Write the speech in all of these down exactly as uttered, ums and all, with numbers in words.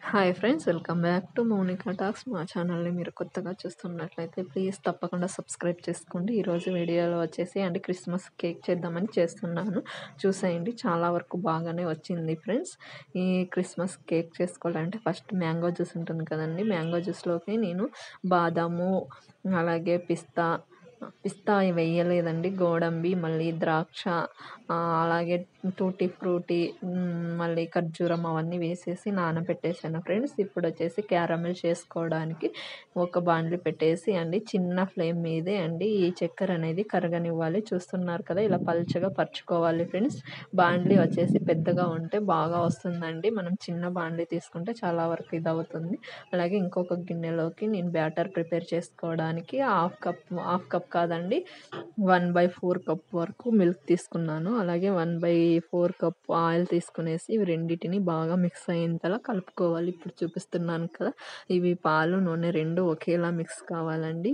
Hi friends, welcome back to Mounika Talks. మా ఛానల్ని మీరు కొత్తగా చూస్తున్నట్లయితే ప్లీజ్ తప్పకుండా సబ్స్క్రైబ్ చేసుకోండి. ఈరోజు వీడియోలో వచ్చేసి అంటే క్రిస్మస్ కేక్ చేద్దామని చేస్తున్నాను. చూసేయండి, చాలా వరకు బాగానే వచ్చింది ఫ్రెండ్స్. ఈ క్రిస్మస్ కేక్ చేసుకోవాలంటే ఫస్ట్ మ్యాంగో జ్యూస్ ఉంటుంది కదండి. మ్యాంగో జ్యూస్లోకి నేను బాదాము, అలాగే పిస్తా పిస్తా వేయలేదండి, గోడంబి, మళ్ళీ ద్రాక్ష, అలాగే టూటీ ఫ్రూటీ, మళ్ళీ ఖర్జూరం అవన్నీ వేసేసి నానబెట్టేసాను ఫ్రెండ్స్. ఇప్పుడు వచ్చేసి క్యారమిల్ చేసుకోవడానికి ఒక బాండ్లీ పెట్టేసి అండి చిన్న ఫ్లేమ్ మీదే అండి ఈ చక్కెర అనేది కరగనివ్వాలి. చూస్తున్నారు కదా, ఇలా పల్చగా పరుచుకోవాలి ఫ్రెండ్స్. బాండ్లీ వచ్చేసి పెద్దగా ఉంటే బాగా వస్తుందండి, మనం చిన్న బాండ్లీ తీసుకుంటే చాలా వరకు ఇది అవుతుంది. అలాగే ఇంకొక గిన్నెలోకి నేను బ్యాటర్ ప్రిపేర్ చేసుకోవడానికి హాఫ్ కప్ హాఫ్ కప్ కాదండి వన్ బై ఫోర్ కప్ వరకు మిల్క్ తీసుకున్నాను. అలాగే one by four cup oil తీసుకునేసి ఇవి రెండింటిని బాగా మిక్స్ అయ్యేంతలా కలుపుకోవాలి. ఇప్పుడు చూపిస్తున్నాను కదా, ఇవి పాలు నూనె రెండు ఒకేలా మిక్స్ కావాలండి,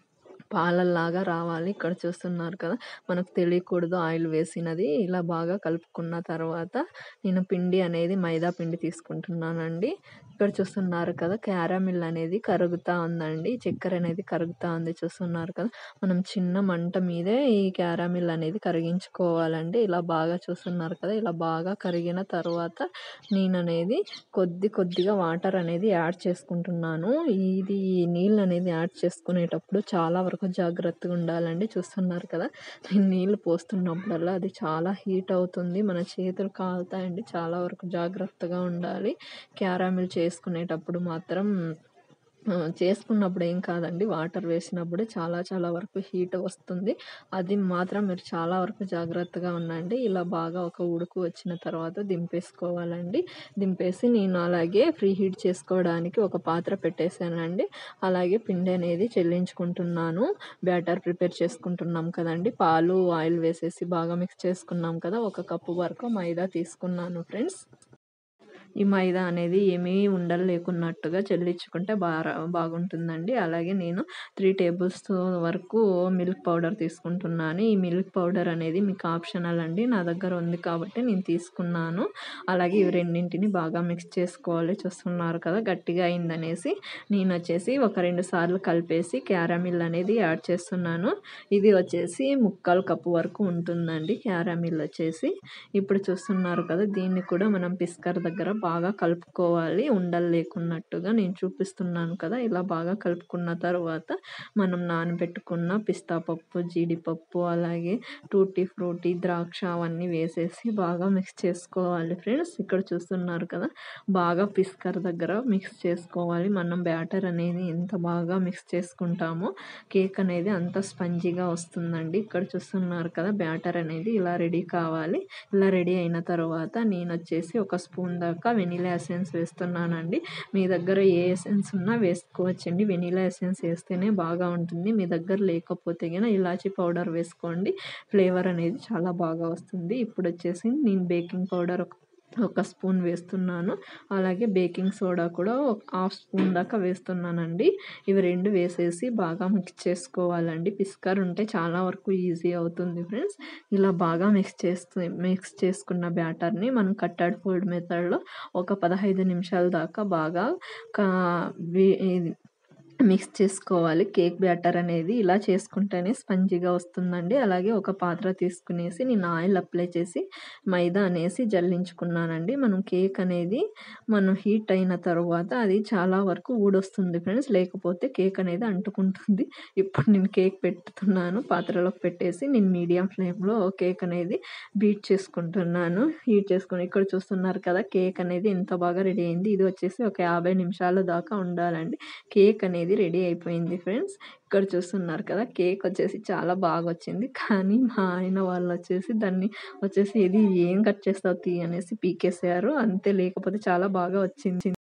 పాలల్లాగా రావాలి. ఇక్కడ చూస్తున్నారు కదా, మనకు తెలియకూడదు ఆయిల్ వేసినది. ఇలా బాగా కలుపుకున్న తర్వాత నేను పిండి అనేది మైదా పిండి తీసుకుంటున్నానండి. ఇక్కడ చూస్తున్నారు కదా, క్యారమిల్ అనేది కరుగుతూ ఉందండి, చక్కెర అనేది కరుగుతూ ఉంది. చూస్తున్నారు కదా, మనం చిన్న మంట మీదే ఈ క్యారమిల్ అనేది కరిగించుకోవాలండి. ఇలా బాగా చూస్తున్నారు కదా, ఇలా బాగా కరిగిన తర్వాత నేను అనేది కొద్ది కొద్దిగా వాటర్ అనేది యాడ్ చేసుకుంటున్నాను. ఇది నీళ్ళు అనేది యాడ్ చేసుకునేటప్పుడు చాలా వరకు జాగ్రత్తగా ఉండాలండి. చూస్తున్నారు కదా, నేను నీళ్ళు పోస్తున్నప్పుడల్లా అది చాలా హీట్ అవుతుంది, మన చేతులు కాలుతాయండి. చాలా వరకు జాగ్రత్తగా ఉండాలి. క్యారమిల్ చేసుకునేటప్పుడు మాత్రం చేసుకున్నప్పుడు ఏం కాదండి, వాటర్ వేసినప్పుడే చాలా చాలా వరకు హీట్ వస్తుంది. అది మాత్రం మీరు చాలా వరకు జాగ్రత్తగా ఉండండి. ఇలా బాగా ఒక ఉడుకు వచ్చిన తర్వాత దింపేసుకోవాలండి. దింపేసి నేను అలాగే ఫ్రీ హీట్ చేసుకోవడానికి ఒక పాత్ర పెట్టేశానండి. అలాగే పిండి అనేది చెల్లించుకుంటున్నాను. బ్యాటర్ ప్రిపేర్ చేసుకుంటున్నాం కదండి, పాలు ఆయిల్ వేసేసి బాగా మిక్స్ చేసుకున్నాం కదా, ఒక కప్పు వరకు మైదా తీసుకున్నాను ఫ్రెండ్స్. ఈ మైదా అనేది ఏమీ ఉండలు లేకున్నట్టుగా చెల్లించుకుంటే బాగా బాగుంటుందండి. అలాగే నేను త్రీ టేబుల్ స్పూన్ వరకు మిల్క్ పౌడర్ తీసుకుంటున్నాను. ఈ మిల్క్ పౌడర్ అనేది మీకు ఆప్షనల్ అండి, నా దగ్గర ఉంది కాబట్టి నేను తీసుకున్నాను. అలాగే ఇవి రెండింటిని బాగా మిక్స్ చేసుకోవాలి. చూస్తున్నారు కదా, గట్టిగా అయిందనేసి నేను వచ్చేసి ఒక రెండు సార్లు కలిపేసి క్యారమిల్ అనేది యాడ్ చేస్తున్నాను. ఇది వచ్చేసి ముక్కాలు కప్పు వరకు ఉంటుందండి క్యారమిల్ వచ్చేసి. ఇప్పుడు చూస్తున్నారు కదా, దీన్ని కూడా మనం పిస్కర్ దగ్గర బాగా కలుపుకోవాలి, ఉండలు లేకున్నట్టుగా. నేను చూపిస్తున్నాను కదా, ఇలా బాగా కలుపుకున్న తర్వాత మనం నానబెట్టుకున్న పిస్తా పప్పు, జీడిపప్పు, అలాగే టూటీ ఫ్రూటీ, ద్రాక్ష అవన్నీ వేసేసి బాగా మిక్స్ చేసుకోవాలి ఫ్రెండ్స్. ఇక్కడ చూస్తున్నారు కదా, బాగా పిస్కర్ దగ్గర మిక్స్ చేసుకోవాలి. మనం బ్యాటర్ అనేది ఎంత బాగా మిక్స్ చేసుకుంటామో కేక్ అనేది అంత స్పంజీగా వస్తుందండి. ఇక్కడ చూస్తున్నారు కదా, బ్యాటర్ అనేది ఇలా రెడీ కావాలి. ఇలా రెడీ అయిన తర్వాత నేను వచ్చేసి ఒక స్పూన్ దాకా వెనీలా ఎసెన్స్ వేస్తున్నానండి. మీ దగ్గర ఏ ఎసెన్స్ ఉన్నా వేసుకోవచ్చండి, వెనీలా ఎసెన్స్ వేస్తేనే బాగా ఉంటుంది. మీ దగ్గర లేకపోతే కనుక ఇలాచీ పౌడర్ వేసుకోండి, ఫ్లేవర్ అనేది చాలా బాగా వస్తుంది. ఇప్పుడు వచ్చేసి నేను బేకింగ్ పౌడర్ ఒక ఒక స్పూన్ వేస్తున్నాను. అలాగే బేకింగ్ సోడా కూడా ఒక హాఫ్ స్పూన్ దాకా వేస్తున్నానండి. ఇవి రెండు వేసేసి బాగా మిక్స్ చేసుకోవాలండి. పిస్కర్ ఉంటే చాలా వరకు ఈజీ అవుతుంది ఫ్రెండ్స్. ఇలా బాగా మిక్స్ చేస్తూ మిక్స్ చేసుకున్న బ్యాటర్ని మనం కట్టర్డ్ ఫోల్డ్ మెథడ్లో ఒక పదహైదు నిమిషాల దాకా బాగా కా మిక్స్ చేసుకోవాలి. కేక్ బ్యాటర్ అనేది ఇలా చేసుకుంటేనే స్పంజీగా వస్తుందండి. అలాగే ఒక పాత్ర తీసుకునేసి నేను ఆయిల్ అప్లై చేసి మైదా అనేసి జల్లించుకున్నానండి. మనం కేక్ అనేది మనం హీట్ అయిన తర్వాత అది చాలా వరకు ఊడొస్తుంది ఫ్రెండ్స్, లేకపోతే కేక్ అనేది అంటుకుంటుంది. ఇప్పుడు నేను కేక్ పెట్టుతున్నాను, పాత్రలోకి పెట్టేసి నేను మీడియం ఫ్లేమ్లో కేక్ అనేది బీట్ చేసుకుంటున్నాను. హీట్ చేసుకుని ఇక్కడ చూస్తున్నారు కదా, కేక్ అనేది ఎంత బాగా రెడీ అయింది. ఇది వచ్చేసి ఒక యాభై నిమిషాల దాకా ఉండాలండి. కేక్ అనేది రెడీ అయిపోయింది ఫ్రెండ్స్. ఇక్కడ చూస్తున్నారు కదా, కేక్ వచ్చేసి చాలా బాగా వచ్చింది. కానీ మా ఆయన వాళ్ళు వచ్చేసి దాన్ని వచ్చేసి ఇది ఏం కట్ చేస్తావు తీ అనేసి పీకేసారు అంతే, లేకపోతే చాలా బాగా వచ్చింది.